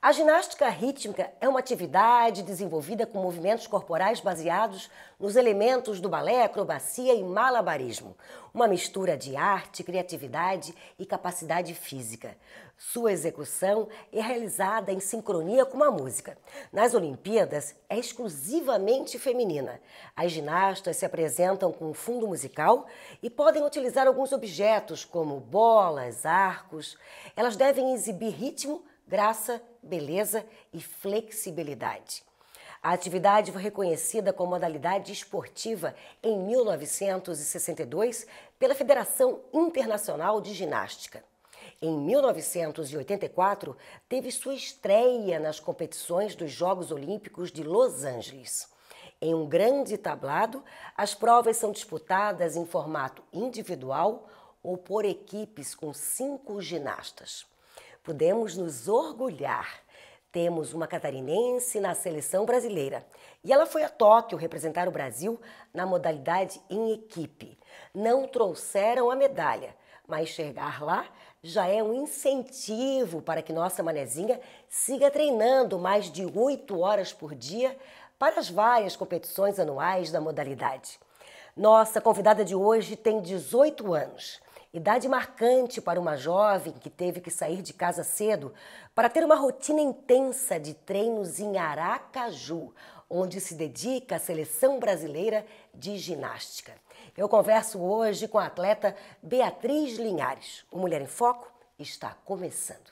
A ginástica rítmica é uma atividade desenvolvida com movimentos corporais baseados nos elementos do balé, acrobacia e malabarismo. Uma mistura de arte, criatividade e capacidade física. Sua execução é realizada em sincronia com a música. Nas Olimpíadas, é exclusivamente feminina. As ginastas se apresentam com um fundo musical e podem utilizar alguns objetos como bolas, arcos. Elas devem exibir ritmo, graça, beleza e flexibilidade. A atividade foi reconhecida como modalidade esportiva em 1962 pela Federação Internacional de Ginástica. Em 1984, teve sua estreia nas competições dos Jogos Olímpicos de Los Angeles. Em um grande tablado, as provas são disputadas em formato individual ou por equipes com 5 ginastas. Podemos nos orgulhar. Temos uma catarinense na seleção brasileira e ela foi a Tóquio representar o Brasil na modalidade em equipe. Não trouxeram a medalha, mas chegar lá já é um incentivo para que nossa manezinha siga treinando mais de 8 horas por dia para as várias competições anuais da modalidade. Nossa convidada de hoje tem 18 anos. Idade marcante para uma jovem que teve que sair de casa cedo para ter uma rotina intensa de treinos em Aracaju, onde se dedica à seleção brasileira de ginástica. Eu converso hoje com a atleta Beatriz Linhares. O Mulher em Foco está começando.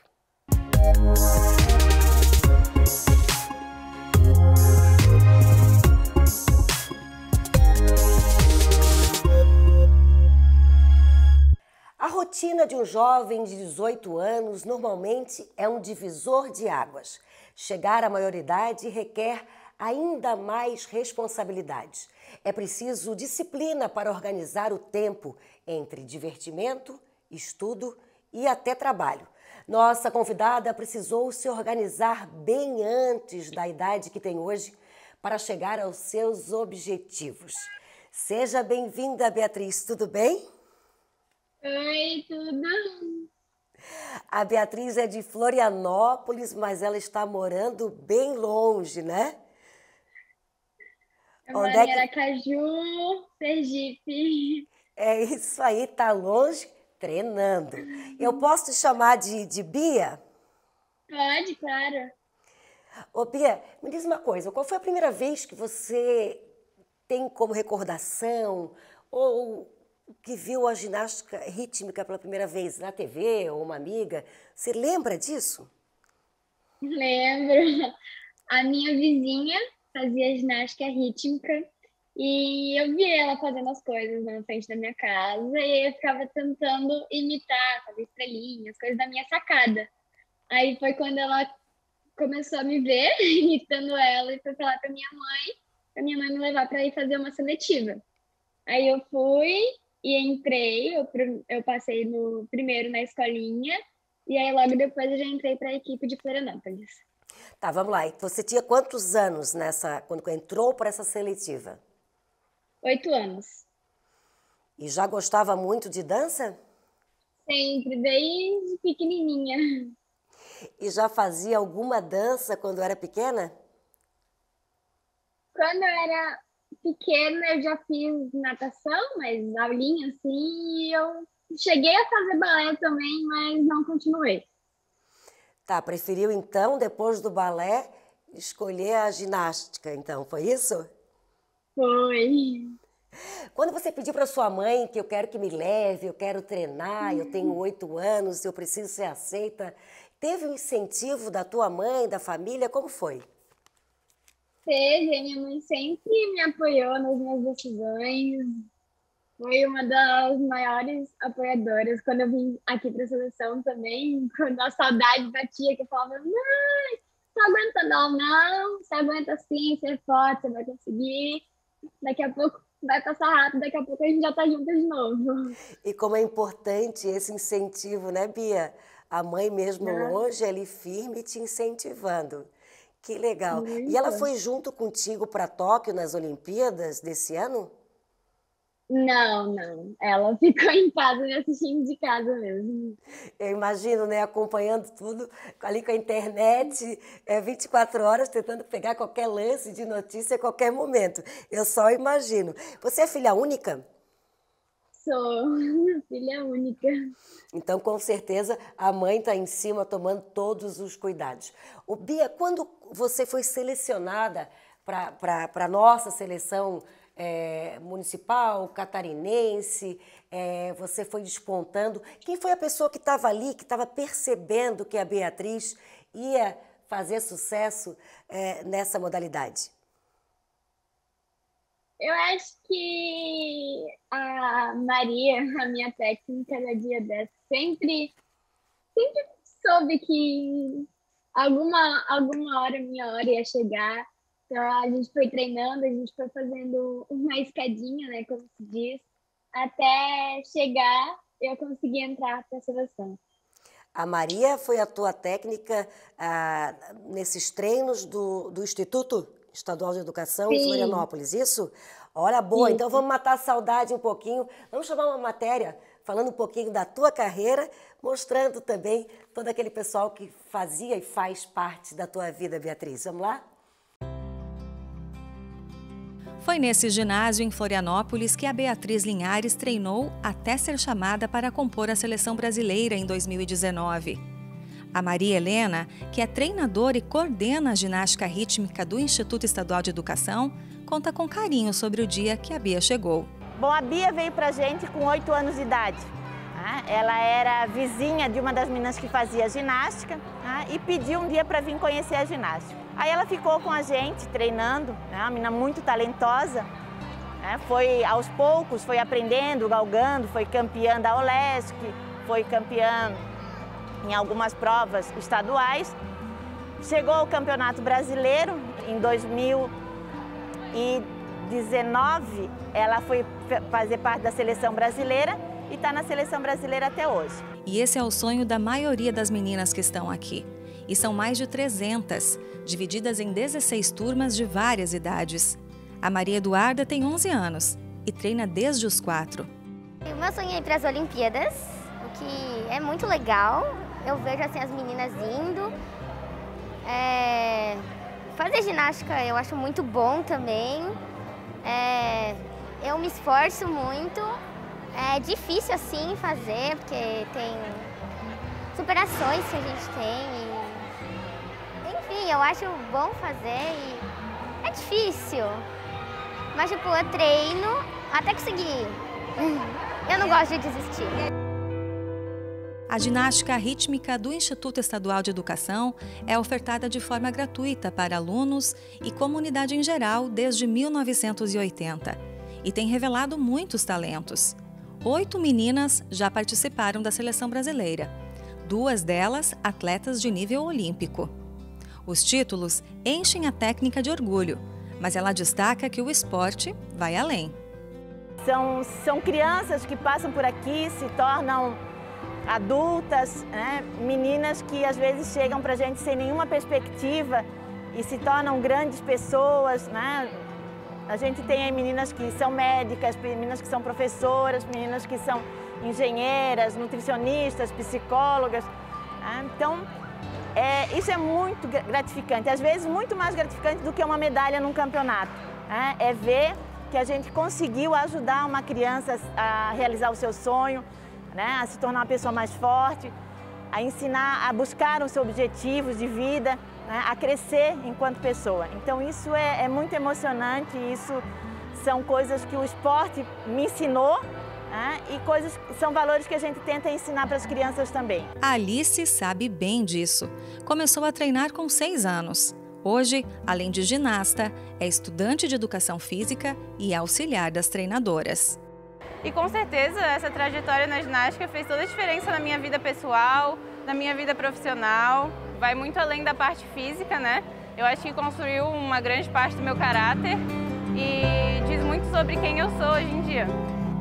A rotina de um jovem de 18 anos normalmente é um divisor de águas. Chegar à maioridade requer ainda mais responsabilidades. É preciso disciplina para organizar o tempo entre divertimento, estudo e até trabalho. Nossa convidada precisou se organizar bem antes da idade que tem hoje para chegar aos seus objetivos. Seja bem-vinda, Beatriz, tudo bem? Oi, tudo? A Beatriz é de Florianópolis, mas ela está morando bem longe, né? Eu moro Onde é em que Aracaju, Sergipe. é isso aí? Tá longe? Treinando. Eu posso te chamar de Bia? Pode, claro. Ô, Bia, me diz uma coisa, qual foi a primeira vez que você tem como recordação ou que viu a ginástica rítmica pela primeira vez na TV ou uma amiga? Você lembra disso? Lembro. A minha vizinha fazia ginástica rítmica e eu vi ela fazendo as coisas na frente da minha casa e eu ficava tentando imitar, fazer estrelinhas, coisas da minha sacada. Aí foi quando ela começou a me ver imitando ela e foi falar pra minha mãe me levar para ir fazer uma seletiva. Aí eu fui e entrei, eu passei no primeiro na escolinha, e aí logo depois eu já entrei para a equipe de Florianópolis. Tá, vamos lá. E você tinha quantos anos quando entrou para essa seletiva? 8 anos. E já gostava muito de dança? Sempre, desde pequenininha. E já fazia alguma dança quando era pequena? Quando eu era pequena, eu já fiz natação, mas aulinha assim, e eu cheguei a fazer balé também, mas não continuei. Tá, preferiu então, depois do balé, escolher a ginástica, então, foi isso? Foi. Quando você pediu para sua mãe que eu quero que me leve, eu quero treinar, eu tenho 8 anos, eu preciso ser aceita, teve um incentivo da tua mãe, da família, como foi? Teve, a minha mãe sempre me apoiou nas minhas decisões. Foi uma das maiores apoiadoras. Quando eu vim aqui para a seleção também, quando a saudade batia, que eu falava, não, não aguenta não, você aguenta sim, você é forte, você vai conseguir. Daqui a pouco vai passar rápido, daqui a pouco a gente já tá junto de novo. E como é importante esse incentivo, né, Bia? A mãe mesmo Ah, longe, ali firme, te incentivando. Que legal. E ela muito. foi junto contigo para Tóquio nas Olimpíadas desse ano? Não, não. Ela ficou em casa me assistindo de casa mesmo. Eu imagino, né, acompanhando tudo ali com a internet, 24 horas, tentando pegar qualquer lance de notícia a qualquer momento. Eu só imagino. Você é filha única? Sou filha única. Então, com certeza, a mãe está em cima tomando todos os cuidados. Ô, Bia, quando você foi selecionada para a nossa seleção municipal, catarinense, você foi despontando. Quem foi a pessoa que estava ali, que estava percebendo que a Beatriz ia fazer sucesso nessa modalidade? Eu acho que a Maria, a minha técnica da dia 10, sempre soube que alguma hora, minha hora ia chegar. Então a gente foi treinando, a gente foi fazendo uma escadinha, né, como se diz, até chegar eu conseguir entrar para a seleção. A Maria foi a tua técnica nesses treinos do Instituto Estadual de Educação em Sim, Florianópolis, isso? Olha, boa, então isso. vamos matar a saudade um pouquinho. Vamos chamar uma matéria falando um pouquinho da tua carreira, mostrando também todo aquele pessoal que fazia e faz parte da tua vida, Beatriz. Vamos lá? Foi nesse ginásio em Florianópolis que a Beatriz Linhares treinou até ser chamada para compor a seleção brasileira em 2019. A Maria Helena, que é treinadora e coordena a ginástica rítmica do Instituto Estadual de Educação, conta com carinho sobre o dia que a Bia chegou. Bom, a Bia veio pra gente com 8 anos de idade. Ela era vizinha de uma das meninas que fazia ginástica e pediu um dia para vir conhecer a ginástica. Aí ela ficou com a gente treinando, uma menina muito talentosa. Foi aos poucos, foi aprendendo, galgando, foi campeã da Olesc, foi campeã em algumas provas estaduais. Chegou ao Campeonato Brasileiro em 2019, ela foi fazer parte da seleção brasileira e está na seleção brasileira até hoje. E esse é o sonho da maioria das meninas que estão aqui. E são mais de 300, divididas em 16 turmas de várias idades. A Maria Eduarda tem 11 anos e treina desde os 4. O meu sonho é ir para as Olimpíadas, o que é muito legal. Eu vejo assim, as meninas indo. Fazer ginástica eu acho muito bom também. Eu me esforço muito. É difícil assim fazer, porque tem superações que a gente tem. Enfim, eu acho bom fazer e é difícil. Mas tipo, eu treino até conseguir. Eu não gosto de desistir. A ginástica rítmica do Instituto Estadual de Educação é ofertada de forma gratuita para alunos e comunidade em geral desde 1980 e tem revelado muitos talentos. 8 meninas já participaram da seleção brasileira, 2 delas atletas de nível olímpico. Os títulos enchem a técnica de orgulho, mas ela destaca que o esporte vai além. São crianças que passam por aqui, se tornam adultas, meninas que às vezes chegam para a gente sem nenhuma perspectiva e se tornam grandes pessoas. A gente tem aí meninas que são médicas, meninas que são professoras, meninas que são engenheiras, nutricionistas, psicólogas. Então, isso é muito gratificante, às vezes muito mais gratificante do que uma medalha num campeonato. É ver que a gente conseguiu ajudar uma criança a realizar o seu sonho, a se tornar uma pessoa mais forte, a ensinar a buscar os seus objetivos de vida, a crescer enquanto pessoa. Então isso é muito emocionante, isso são coisas que o esporte me ensinou e são valores que a gente tenta ensinar para as crianças também. A Alice sabe bem disso. Começou a treinar com 6 anos. Hoje, além de ginasta, é estudante de educação física e auxiliar das treinadoras. E com certeza essa trajetória na ginástica fez toda a diferença na minha vida pessoal, na minha vida profissional. Vai muito além da parte física, né? Eu acho que construiu uma grande parte do meu caráter e diz muito sobre quem eu sou hoje em dia.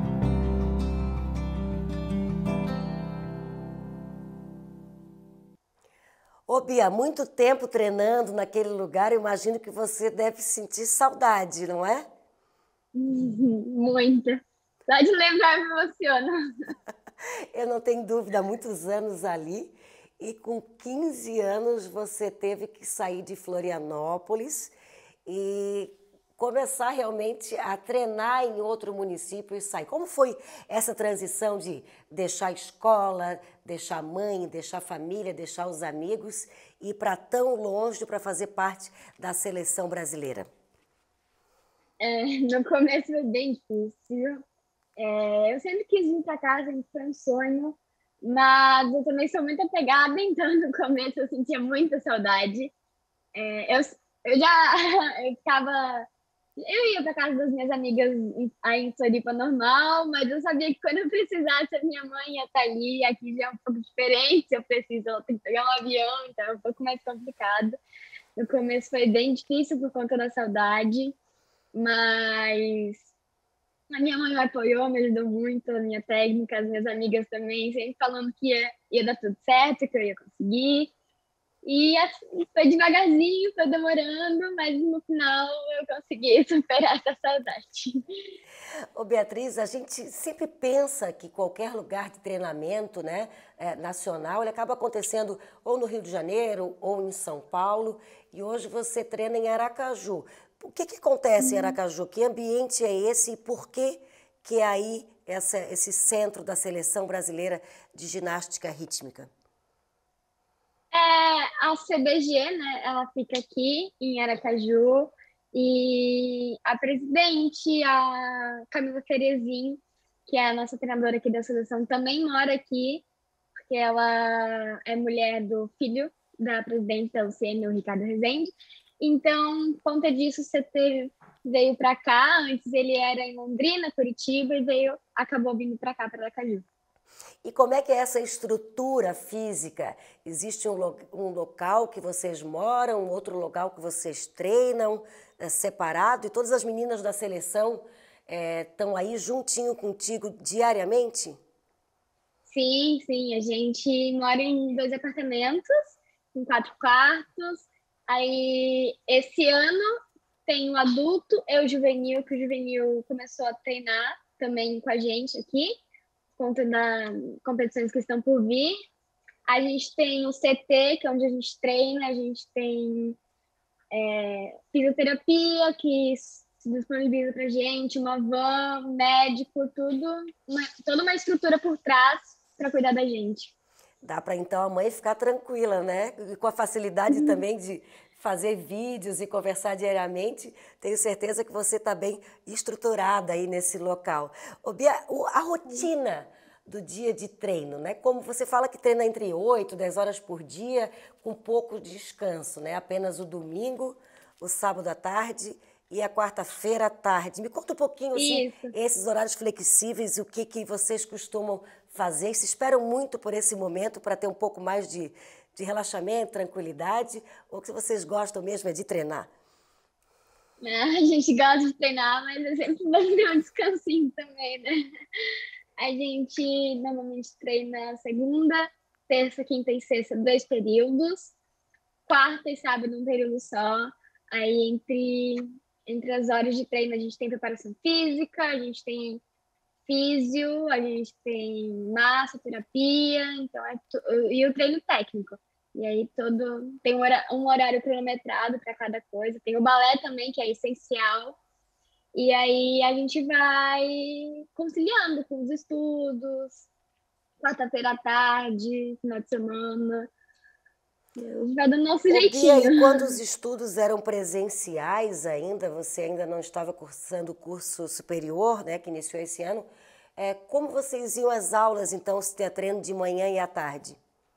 Ô Bia, muito tempo treinando naquele lugar, eu imagino que você deve sentir saudade, não é? Muita. Só de lembrar me emociona. Eu não tenho dúvida, há muitos anos ali. E com 15 anos você teve que sair de Florianópolis e começar realmente a treinar em outro município e sair. Como foi essa transição de deixar a escola, deixar a mãe, deixar a família, deixar os amigos e ir para tão longe para fazer parte da seleção brasileira? No começo foi bem difícil. Eu sempre quis vir para casa, sempre foi um sonho, mas eu também sou muito apegada, então no começo eu sentia muita saudade. Eu já eu ficava. Eu ia para casa das minhas amigas aí em Floripa normal, mas eu sabia que quando eu precisasse, a minha mãe ia estar ali. Aqui já é um pouco diferente, se eu preciso, eu tenho que pegar um avião, então é um pouco mais complicado. No começo foi bem difícil por conta da saudade, mas a minha mãe me apoiou, me ajudou muito, a minha técnica, as minhas amigas também, sempre falando que ia dar tudo certo, que eu ia conseguir. E assim, foi devagarzinho, foi demorando, mas no final eu consegui superar essa saudade. Ô Beatriz, a gente sempre pensa que qualquer lugar de treinamento, né, nacional, ele acaba acontecendo ou no Rio de Janeiro ou em São Paulo, e hoje você treina em Aracaju. O que acontece em Aracaju? Que ambiente é esse e por que é aí esse centro da seleção brasileira de ginástica rítmica? A CBG, né, ela fica aqui em Aracaju, e a presidente, a Camila Ferezin, que é a nossa treinadora aqui da seleção, também mora aqui, porque ela é mulher do filho da presidente da UCM, o Ricardo Rezende. Então, por conta disso, o CT veio para cá. Antes ele era em Londrina, Curitiba, e acabou vindo para cá, para Aracaju. E como é que é essa estrutura física? Existe um local que vocês moram, um outro local que vocês treinam, separado, e todas as meninas da seleção estão aí juntinho contigo diariamente? Sim, sim. A gente mora em 2 apartamentos, em 4 quartos. Aí, esse ano, tem o adulto e o juvenil, que o juvenil começou a treinar também com a gente aqui, por conta das competições que estão por vir. A gente tem o CT, que é onde a gente treina, a gente tem fisioterapia, que se disponibiliza para a gente, uma van, médico, toda uma estrutura por trás para cuidar da gente. Dá para então a mãe ficar tranquila, né? E com a facilidade também de fazer vídeos e conversar diariamente, tenho certeza que você está bem estruturada aí nesse local. Ô, Bia, a rotina do dia de treino, né? Como você fala que treina entre 8 e 10 horas por dia, com pouco descanso, né? Apenas o domingo, o sábado à tarde e a quarta-feira à tarde. Me conta um pouquinho, assim, esses horários flexíveis e o que vocês costumam fazer. Se esperam muito por esse momento para ter um pouco mais de relaxamento, tranquilidade, ou que vocês gostam mesmo de treinar? A gente gosta de treinar, mas é sempre bom ter um descansinho também, né? A gente normalmente treina segunda, terça, quinta e sexta, 2 períodos. Quarta e sábado, um período só. Aí, entre as horas de treino, a gente tem preparação física, a gente tem físio, a gente tem massoterapia, então e o treino técnico. E aí tem um horário cronometrado para cada coisa. Tem o balé também, que é essencial. E aí a gente vai conciliando com os estudos, quarta-feira à tarde, final de semana. Vai do nosso jeitinho. E quando os estudos eram presenciais ainda, você ainda não estava cursando o curso superior, né, que iniciou esse ano, como vocês iam às aulas, então, se ter treino de manhã e à tarde?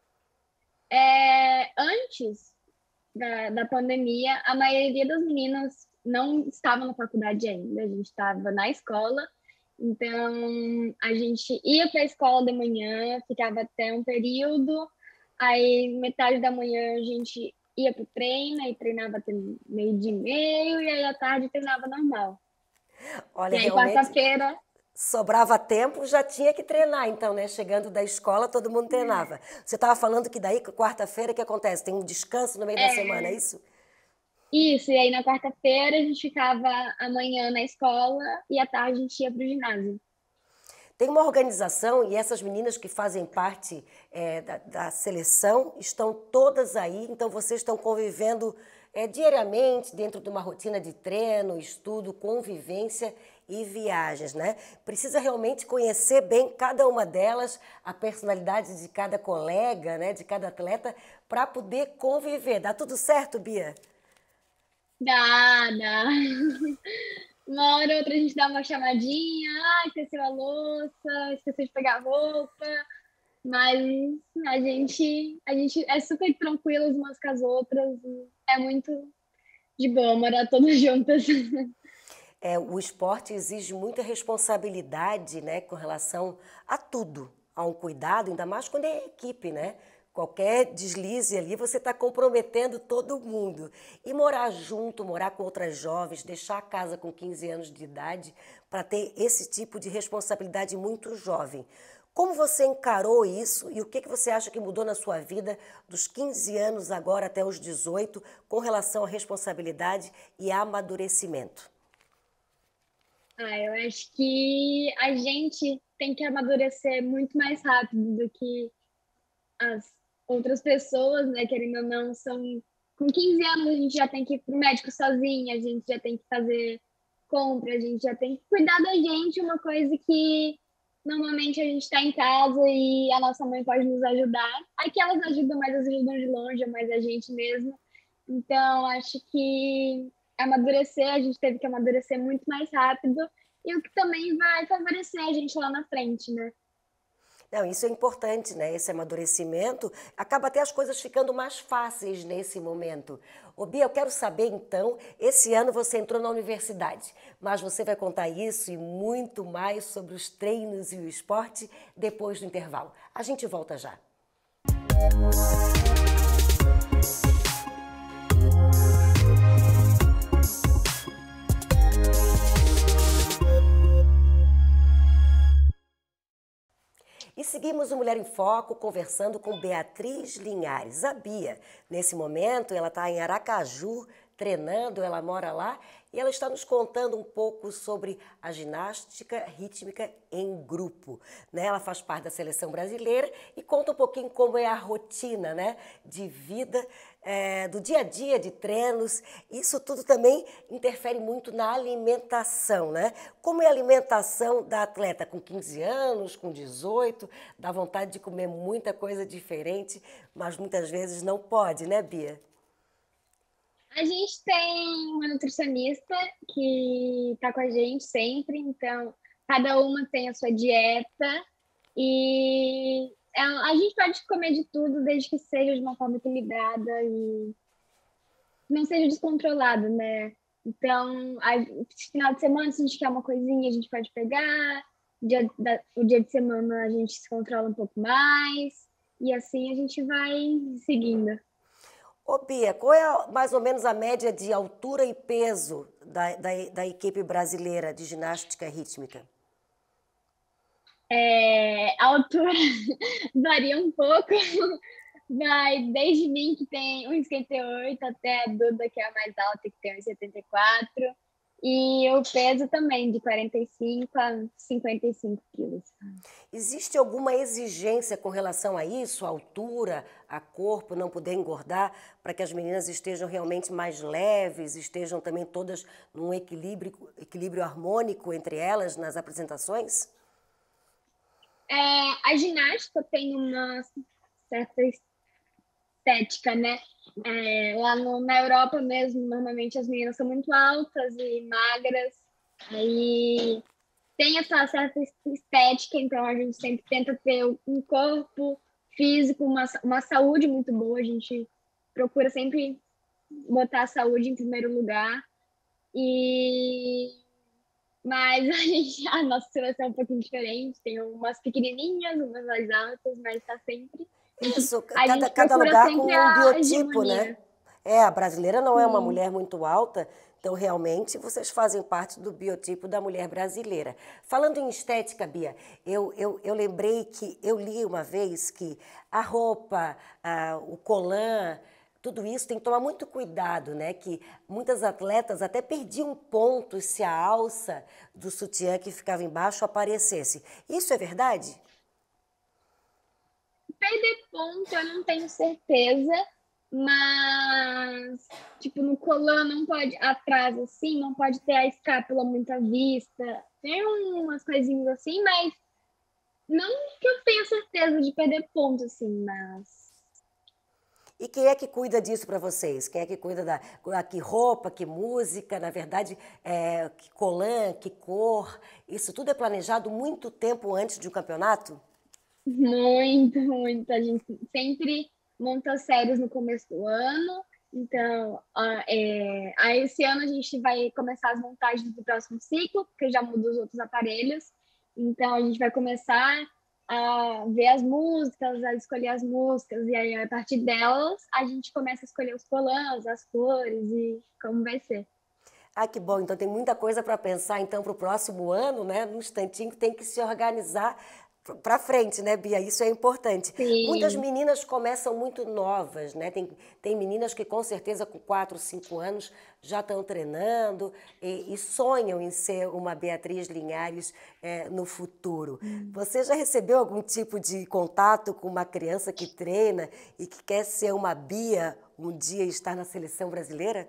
Antes da pandemia, a maioria das meninas não estava na faculdade ainda, a gente estava na escola, então a gente ia para a escola de manhã, ficava até um período, aí metade da manhã a gente ia para o treino, aí treinava até 12:30, e aí à tarde treinava normal. Olha, e aí quarta-feira... Sobrava tempo, já tinha que treinar, então, né? Chegando da escola, todo mundo treinava. Você estava falando que daí, quarta-feira, o que acontece? Tem um descanso no meio da semana, é isso? Isso, e aí na quarta-feira a gente ficava amanhã na escola e à tarde a gente ia para o ginásio. Tem uma organização e essas meninas que fazem parte da seleção estão todas aí, então vocês estão convivendo diariamente dentro de uma rotina de treino, estudo, convivência e viagens, né? Precisa realmente conhecer bem cada uma delas, a personalidade de cada colega, né, de cada atleta, para poder conviver. Dá tudo certo, Bia? Dá. Uma hora ou outra a gente dá uma chamadinha, esqueceu a louça, esqueceu de pegar a roupa, mas a gente é super tranquilas umas com as outras, é muito de boa morar todas juntas. O esporte exige muita responsabilidade, né, com relação a tudo, a um cuidado, ainda mais quando é equipe, né? Qualquer deslize ali, você está comprometendo todo mundo. E morar junto, morar com outras jovens, deixar a casa com 15 anos de idade, para ter esse tipo de responsabilidade muito jovem. Como você encarou isso e o que você acha que mudou na sua vida dos 15 anos agora até os 18, com relação à responsabilidade e amadurecimento? Eu acho que a gente tem que amadurecer muito mais rápido do que as outras pessoas, né, querendo ou não, com 15 anos a gente já tem que ir pro médico sozinha, a gente já tem que fazer compra, a gente já tem que cuidar da gente, uma coisa que normalmente a gente está em casa e a nossa mãe pode nos ajudar. Aqui elas ajudam, mas elas ajudam de longe, é mais a gente mesmo. Então, acho que a gente teve que amadurecer muito mais rápido, e o que também vai favorecer a gente lá na frente, né? Não, isso é importante, né? Esse amadurecimento acaba até as coisas ficando mais fáceis nesse momento. Ô Bia, eu quero saber então, esse ano você entrou na universidade, mas você vai contar isso e muito mais sobre os treinos e o esporte depois do intervalo. A gente volta já. E seguimos o Mulher em Foco conversando com Beatriz Linhares, a Bia. Nesse momento, ela está em Aracaju, treinando, ela mora lá e ela está nos contando um pouco sobre a ginástica rítmica em grupo, né? Ela faz parte da seleção brasileira e conta um pouquinho como é a rotina, né, de vida, do dia a dia de treinos. Isso tudo também interfere muito na alimentação, né? Como é a alimentação da atleta com 15 anos, com 18, dá vontade de comer muita coisa diferente, mas muitas vezes não pode, né, Bia? A gente tem uma nutricionista que está com a gente sempre, então cada uma tem a sua dieta e a gente pode comer de tudo desde que seja de uma forma equilibrada e não seja descontrolado, né? Então, final de semana, se a gente quer uma coisinha, a gente pode pegar, o dia de semana a gente se controla um pouco mais e assim a gente vai seguindo. Ô Bia, qual é mais ou menos a média de altura e peso da equipe brasileira de ginástica rítmica? A altura varia um pouco, vai desde mim, que tem 1,58, até a Duda, que é a mais alta, que tem 1,74, e o peso também, de 45 a 55 quilos. Existe alguma exigência com relação a isso, a altura, a corpo, não poder engordar, para que as meninas estejam realmente mais leves, estejam também todas num equilíbrio harmônico entre elas nas apresentações? A ginástica tem uma certa estética, né? Lá na Europa mesmo, normalmente as meninas são muito altas e magras, aí tem essa certa estética, então a gente sempre tenta ter um corpo físico, uma saúde muito boa, a gente procura sempre botar a saúde em primeiro lugar, mas a nossa seleção é um pouquinho diferente, tem umas pequenininhas, umas mais altas, mas está sempre... Isso, cada lugar com um biotipo, né? A brasileira não é uma mulher muito alta, então realmente vocês fazem parte do biotipo da mulher brasileira. Falando em estética, Bia, eu lembrei que eu li uma vez que a roupa, o colã, tudo isso tem que tomar muito cuidado, né? Que muitas atletas até perdiam pontos se a alça do sutiã que ficava embaixo aparecesse. Isso é verdade? Perder ponto eu não tenho certeza, mas, tipo, no colã não pode, atrás assim, não pode ter a escápula muito à vista. Tem umas coisinhas assim, mas não que eu tenha certeza de perder ponto, assim, mas... E quem é que cuida disso para vocês? Quem é que cuida que roupa, que música, na verdade, que colã, que cor? Isso tudo é planejado muito tempo antes de um campeonato? Muito, muito. A gente sempre monta séries no começo do ano. Então, aí esse ano a gente vai começar as montagens do próximo ciclo, porque já muda os outros aparelhos. Então, a gente vai começar a ver as músicas, a escolher as músicas, e aí, a partir delas, a gente começa a escolher os colãs, as cores e como vai ser. Ah, que bom. Então, tem muita coisa para pensar, então, para o próximo ano, né? Num instantinho, tem que se organizar para frente, né, Bia? Isso é importante. Sim. Muitas meninas começam muito novas, né? Tem meninas que com certeza com 4, 5 anos já estão treinando e sonham em ser uma Beatriz Linhares no futuro. Você já recebeu algum tipo de contato com uma criança que treina e que quer ser uma Bia um dia e estar na seleção brasileira?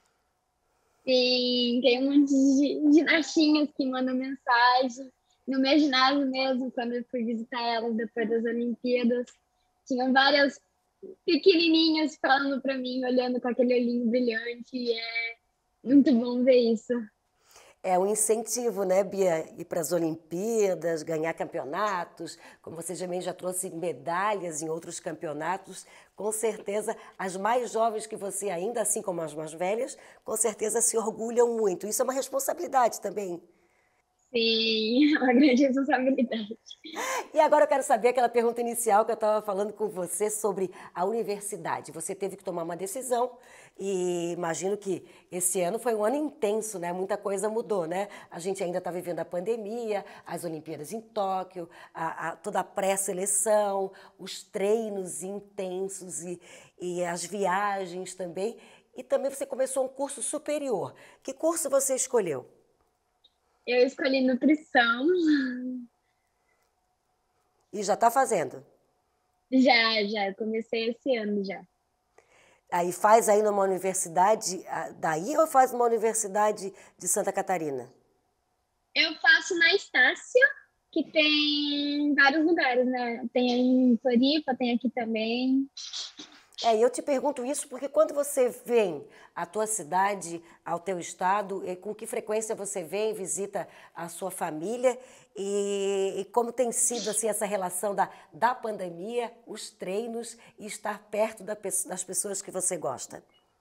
Sim, tem um monte de ginastinhas que mandam mensagem. No meu ginásio mesmo, quando eu fui visitar elas depois das Olimpíadas, tinham várias pequenininhas falando para mim, olhando com aquele olhinho brilhante, e é muito bom ver isso. É um incentivo, né, Bia? Ir para as Olimpíadas, ganhar campeonatos, como você também já trouxe medalhas em outros campeonatos, com certeza as mais jovens que você ainda, assim como as mais velhas, com certeza se orgulham muito. Isso é uma responsabilidade também. Sim, é uma grande responsabilidade. E agora eu quero saber aquela pergunta inicial que eu estava falando com você sobre a universidade. Você teve que tomar uma decisão e imagino que esse ano foi um ano intenso, né? Muita coisa mudou, né? A gente ainda está vivendo a pandemia, as Olimpíadas em Tóquio, toda a pré-seleção, os treinos intensos e as viagens também. E também você começou um curso superior. Que curso você escolheu? Eu escolhi nutrição. E já está fazendo? Já. Comecei esse ano já. Aí faz aí numa universidade daí ou faz numa universidade de Santa Catarina? Eu faço na Estácio, que tem vários lugares, né? Tem aí em Floripa, tem aqui também. E eu te pergunto isso porque quando você vem à tua cidade, ao teu estado, com que frequência você vem, visita a sua família e como tem sido assim, essa relação da pandemia, os treinos e estar perto das pessoas que você gosta?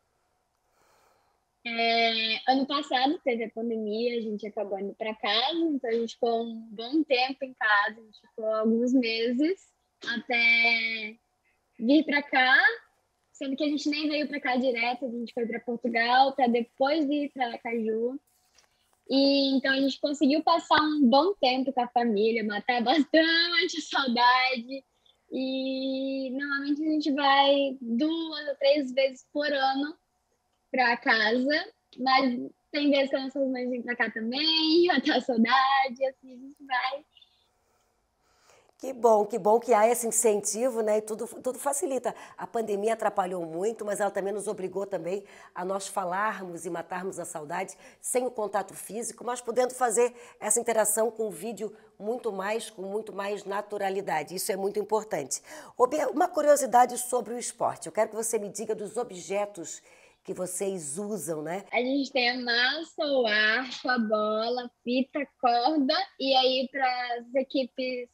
Ano passado teve a pandemia, a gente acabou indo para casa, então a gente ficou um bom tempo em casa, a gente ficou alguns meses até vir para cá, sendo que a gente nem veio para cá direto, a gente foi para Portugal para depois vir para Aracaju. E então a gente conseguiu passar um bom tempo com a família, matar bastante saudade. E normalmente a gente vai 2 ou 3 vezes por ano para casa, mas tem vezes que as nossas mães vêm para cá também, matar saudade, assim a gente vai. Que bom que há esse incentivo, né? E tudo facilita. A pandemia atrapalhou muito, mas ela também nos obrigou também a nós falarmos e matarmos a saudade sem o contato físico, mas podendo fazer essa interação com o vídeo com muito mais naturalidade. Isso é muito importante. Uma curiosidade sobre o esporte. Eu quero que você me diga dos objetos que vocês usam, né? A gente tem a massa, o arco, a bola, a fita, a corda, e aí para as equipes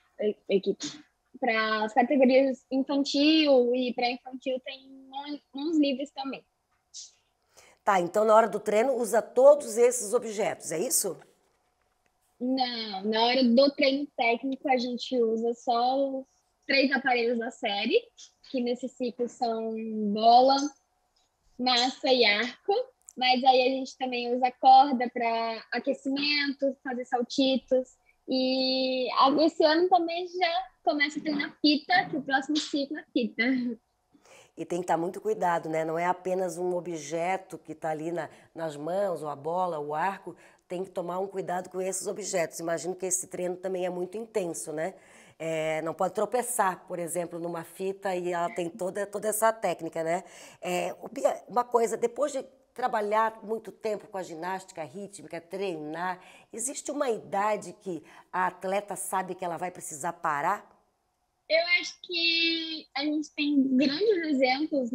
para as categorias infantil e pré-infantil tem uns livros também. Tá, então na hora do treino usa todos esses objetos, é isso? Não, na hora do treino técnico a gente usa só os 3 aparelhos da série, que nesse ciclo são bola, massa e arco, mas aí a gente também usa corda para aquecimento, fazer saltitos. E esse ano também já começa a treinar fita, que o próximo ciclo é fita. E tem que estar muito cuidado, né? Não é apenas um objeto que está ali nas mãos, ou a bola, o arco. Tem que tomar um cuidado com esses objetos. Imagino que esse treino também é muito intenso, né? Não pode tropeçar, por exemplo, numa fita e ela tem toda essa técnica, né? Bia, uma coisa, depois de trabalhar muito tempo com a ginástica rítmica, treinar, existe uma idade que a atleta sabe que ela vai precisar parar? Eu acho que a gente tem grandes exemplos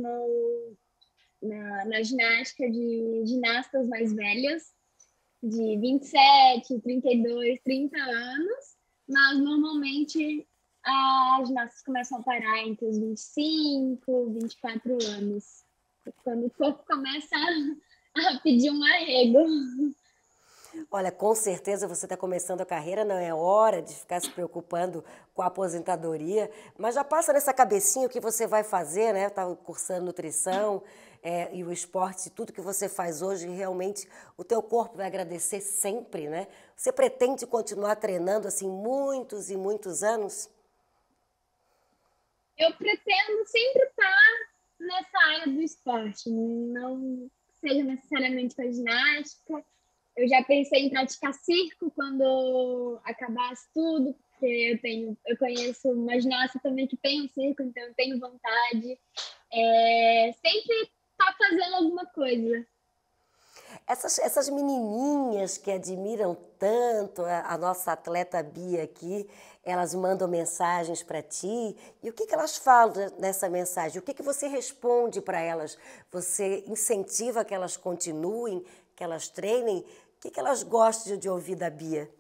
na ginástica de ginastas mais velhas, de 27, 32, 30 anos, mas normalmente as ginastas começam a parar entre os 25, 24 anos, quando o corpo começa a pedir um arrego. Olha, com certeza você está começando a carreira, não é hora de ficar se preocupando com a aposentadoria, mas já passa nessa cabecinha o que você vai fazer, né? Está cursando nutrição e o esporte, tudo que você faz hoje, realmente o teu corpo vai agradecer sempre, né? Você pretende continuar treinando assim muitos e muitos anos? Eu pretendo sempre estar nessa área do esporte, não seja necessariamente com a ginástica. Eu já pensei em praticar circo quando acabasse tudo, porque eu conheço uma ginasta também que tem um circo, então eu tenho vontade. Sempre tá fazendo alguma coisa. Essas menininhas que admiram tanto a nossa atleta Bia aqui, elas mandam mensagens para ti. E o que elas falam nessa mensagem? O que você responde para elas? Você incentiva que elas continuem, que elas treinem? O que elas gostam de ouvir da Bia?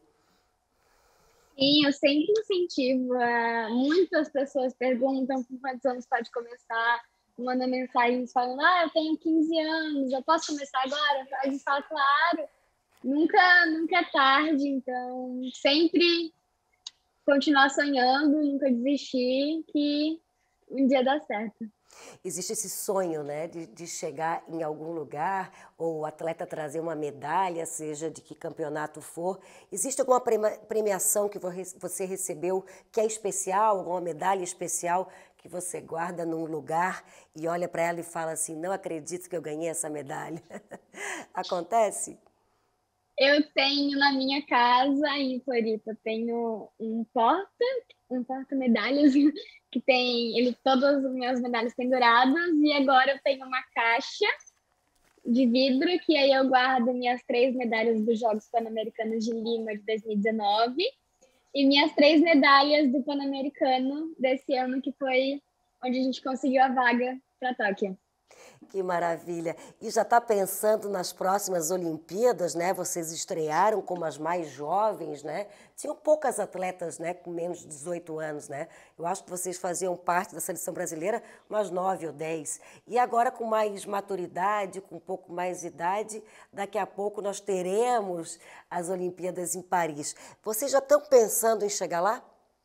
Sim, eu sempre incentivo. Muitas pessoas perguntam com quantos anos pode começar, mandam mensagens falando, eu tenho 15 anos, eu posso começar agora? A gente fala, claro, nunca é tarde, então sempre continuar sonhando, nunca desistir, que um dia dá certo. Existe esse sonho, né, de chegar em algum lugar, ou o atleta trazer uma medalha, seja de que campeonato for. Existe alguma premiação que você recebeu que é especial, alguma medalha especial que você guarda num lugar e olha para ela e fala assim, não acredito que eu ganhei essa medalha? Acontece? Eu tenho na minha casa, em Floripa, tenho um porta-medalhas, que tem todas as minhas medalhas penduradas, e agora eu tenho uma caixa de vidro, que aí eu guardo minhas 3 medalhas dos Jogos Pan-Americanos de Lima de 2019, e minhas 3 medalhas do Pan-Americano desse ano, que foi onde a gente conseguiu a vaga para Tóquio. Que maravilha! E já está pensando nas próximas Olimpíadas, né? Vocês estrearam como as mais jovens, né? Tinham poucas atletas, né, com menos de 18 anos, né? Eu acho que vocês faziam parte da seleção brasileira umas 9 ou 10. E agora, com mais maturidade, com um pouco mais de idade, daqui a pouco nós teremos as Olimpíadas em Paris. Vocês já estão pensando em chegar lá?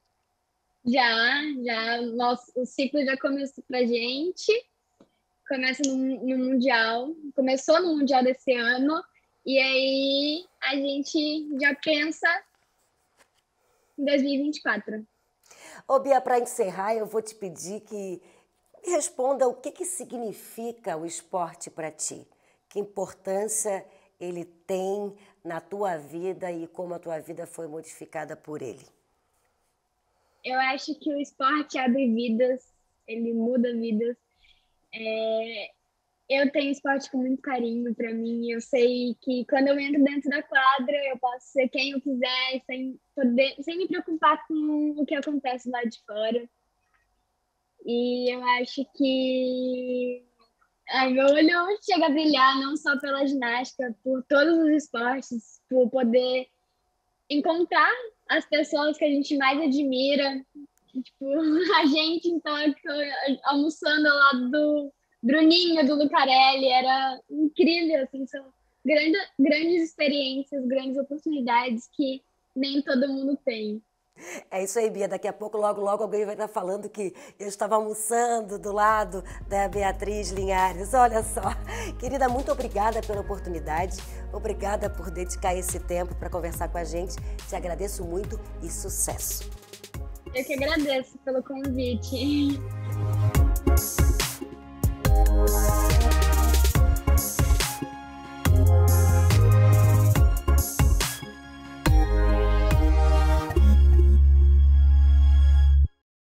Já. O ciclo já começou pra gente. Começa no Mundial, começou no Mundial desse ano, e aí a gente já pensa em 2024. Ô Bia, para encerrar, eu vou te pedir que me responda o que significa o esporte para ti, que importância ele tem na tua vida e como a tua vida foi modificada por ele. Eu acho que o esporte abre vidas, ele muda vidas. Eu tenho esporte com muito carinho para mim. Eu sei que quando eu entro dentro da quadra, eu posso ser quem eu quiser, sem me preocupar com o que acontece lá de fora. E eu acho que meu olho chega a brilhar não só pela ginástica, por todos os esportes, por poder encontrar as pessoas que a gente mais admira. Tipo, a gente, então, almoçando ao lado do Bruninho, do Lucarelli, era incrível, assim, são grandes experiências, grandes oportunidades que nem todo mundo tem. É isso aí, Bia. Daqui a pouco, logo alguém vai estar falando que eu estava almoçando do lado da Beatriz Linhares. Olha só. Querida, muito obrigada pela oportunidade. Obrigada por dedicar esse tempo para conversar com a gente. Te agradeço muito e sucesso. Eu que agradeço pelo convite. Música